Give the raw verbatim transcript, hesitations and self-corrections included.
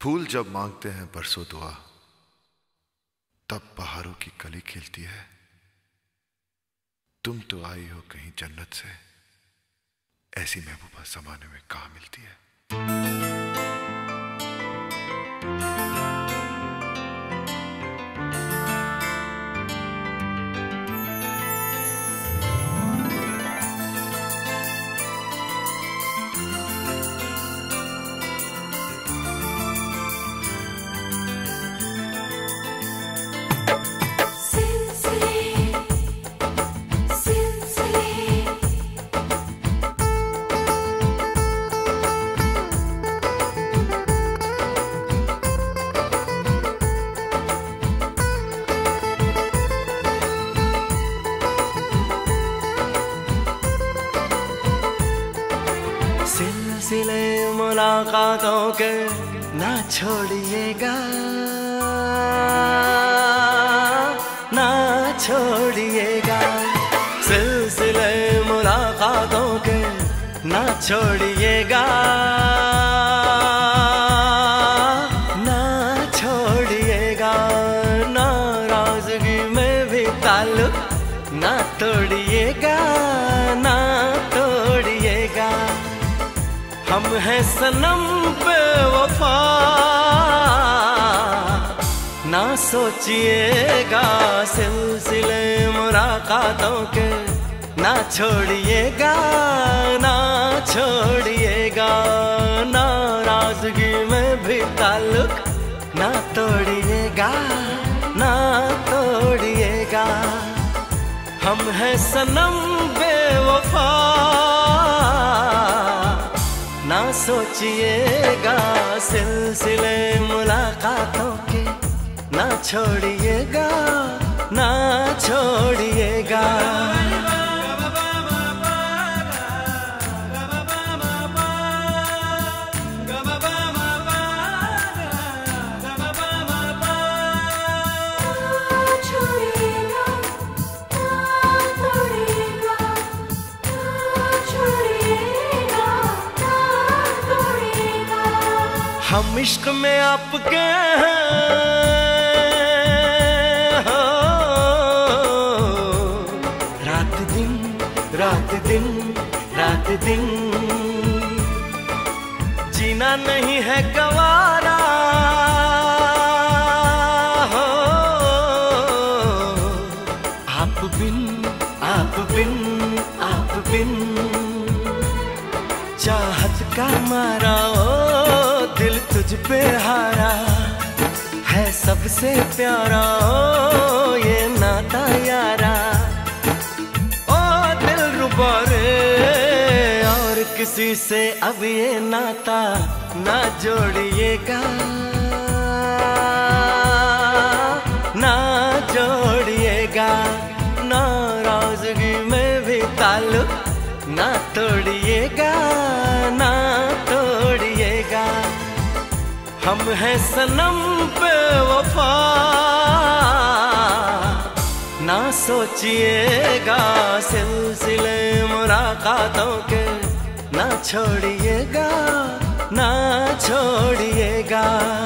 फूल जब मांगते हैं बरसों दुआ, तब बहारों की कली खिलती है। तुम तो आई हो कहीं जन्नत से, ऐसी महबूबा जमाने में कहाँ मिलती है। सिलसिले मुलाकातों के ना छोड़िएगा, ना छोड़िएगा। सिलसिले मुलाकातों के ना छोड़िएगा, ना छोड़िएगा। नाराजगी में भी ताल्लुक ना तोड़िएगा, ना तोड़िएगा। हम हैं सनम बेवफा, ना सोचिएगा। सिलसिले मुलाकातों के ना छोड़िएगा, ना छोड़िएगा। नाराजगी में भी ताल्लुक ना तोड़िएगा, ना तोड़िएगा। हम हैं सनम बेवफा, ना सोचिएगा। सिलसिले मुलाकातों के ना छोड़िएगा, ना छोड़िएगा। हम इश्क में आपके हैं, हो रात दिन रात दिन रात दिन। जीना नहीं है गवारा, हो आप बिन आप बिन आप बिन। चाहत का मारा ओ दिल तुझ पे हारा है, सबसे प्यारा ओ ये नाता यारा। ओ दिल रुबा रे, और किसी से अब ये नाता ना जोड़िएगा, ना जोड़िएगा। नाराजगी में भी ताल्लुक ना तोड़िएगा, ना तोड़िएगा। हम हैं सनम बेवफा, ना सोचिएगा। सिलसिले मुलाकातों के ना छोड़िएगा, ना छोड़िएगा।